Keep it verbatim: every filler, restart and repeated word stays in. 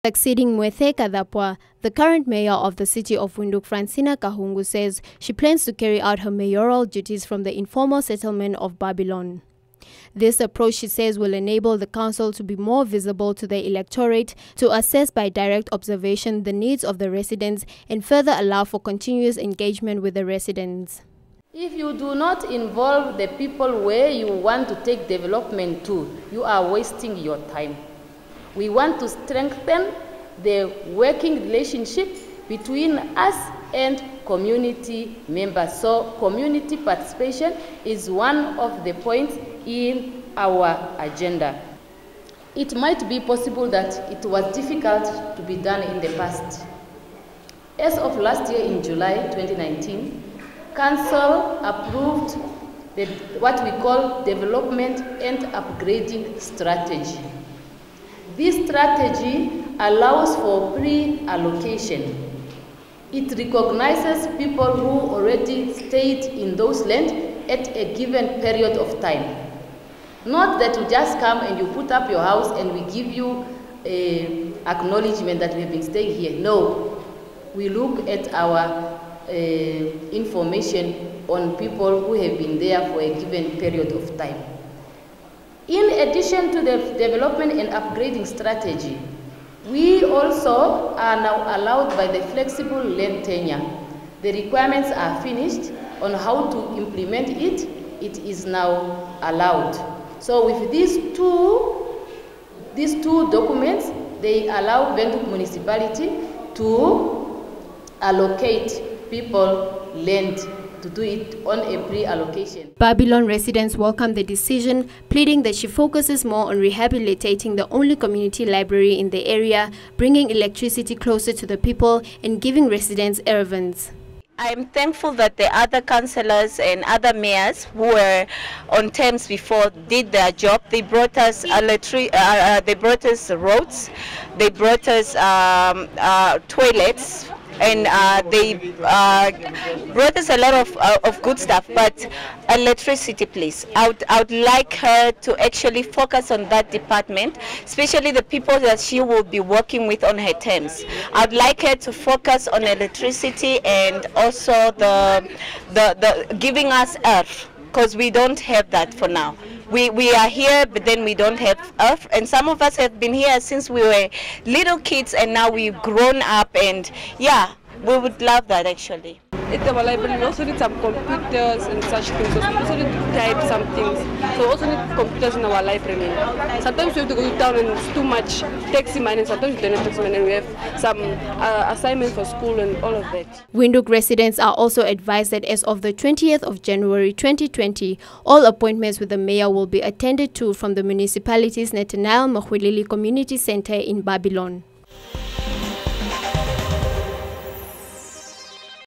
Succeeding Mwethe Kadhapwa, the current mayor of the city of Windhoek, Francina Kahungu, says she plans to carry out her mayoral duties from the informal settlement of Babylon. This approach, she says, will enable the council to be more visible to the electorate, to assess by direct observation the needs of the residents, and further allow for continuous engagement with the residents. If you do not involve the people where you want to take development to, you are wasting your time. We want to strengthen the working relationship between us and community members. So community participation is one of the points in our agenda. It might be possible that it was difficult to be done in the past. As of last year in July twenty nineteen, Council approved the, what we call development and upgrading strategy. This strategy allows for pre-allocation. It recognizes people who already stayed in those lands at a given period of time. Not that you just come and you put up your house and we give you a acknowledgement that we have been staying here. No, we look at our uh, information on people who have been there for a given period of time. In addition to the development and upgrading strategy, we also are now allowed by the flexible land tenure. The requirements are finished on how to implement it. It is now allowed. So with these two, these two documents, they allow Windhoek municipality to allocate people land, to do it on a pre-allocation. Babylon residents welcome the decision, pleading that she focuses more on rehabilitating the only community library in the area, bringing electricity closer to the people, and giving residents errands. I'm thankful that the other councillors and other mayors who were on terms before did their job. They brought us electric, uh, uh, they brought us roads, they brought us um, uh, toilets, and uh, they uh, brought us a lot of, uh, of good stuff, but electricity, please. I would, I would like her to actually focus on that department, especially the people that she will be working with on her terms. I would like her to focus on electricity and also the, the, the giving us earth, because we don't have that for now. We, we are here, but then we don't have earth, and some of us have been here since we were little kids, and now we've grown up, and yeah, we would love that actually. At our library, we also need some computers and such things. So we also need to type some things. So we also need computers in our library. Sometimes we have to go to town and it's too much taxi money. Sometimes we don't have taxi money, and we have some uh, assignments for school and all of that. Windhoek residents are also advised that as of the twentieth of January twenty twenty, all appointments with the mayor will be attended to from the municipality's Nathaniel Maxuilili Community Center in Babylon.